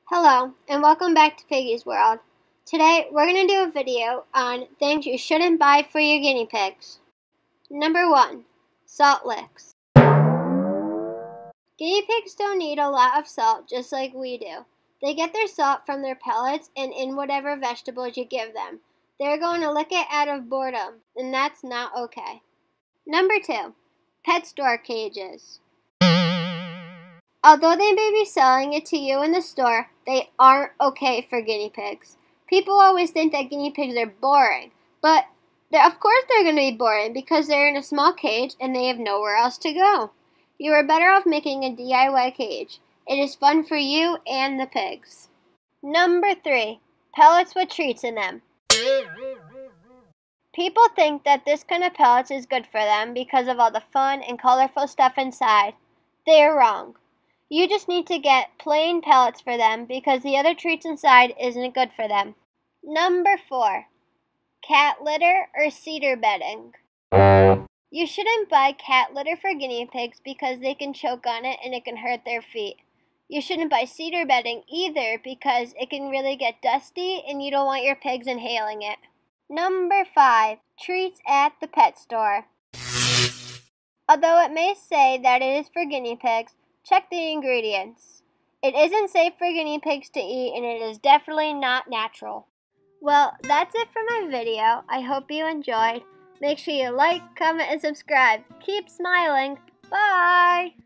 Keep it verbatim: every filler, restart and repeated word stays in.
Hello, and welcome back to Piggy's World. Today, we're going to do a video on things you shouldn't buy for your guinea pigs. Number one, salt licks. Guinea pigs don't need a lot of salt just like we do. They get their salt from their pellets and in whatever vegetables you give them. They're going to lick it out of boredom, and that's not okay. Number two, pet store cages. Although they may be selling it to you in the store, they aren't okay for guinea pigs. People always think that guinea pigs are boring, but of course they're going to be boring because they're in a small cage and they have nowhere else to go. You are better off making a D I Y cage. It is fun for you and the pigs. Number three, pellets with treats in them. People think that this kind of pellets is good for them because of all the fun and colorful stuff inside. They are wrong. You just need to get plain pellets for them because the other treats inside isn't good for them. Number four, cat litter or cedar bedding. You shouldn't buy cat litter for guinea pigs because they can choke on it and it can hurt their feet. You shouldn't buy cedar bedding either because it can really get dusty and you don't want your pigs inhaling it. Number five, treats at the pet store. Although it may say that it is for guinea pigs, check the ingredients. It isn't safe for guinea pigs to eat and it is definitely not natural. Well, that's it for my video. I hope you enjoyed. Make sure you like, comment, and subscribe. Keep smiling. Bye!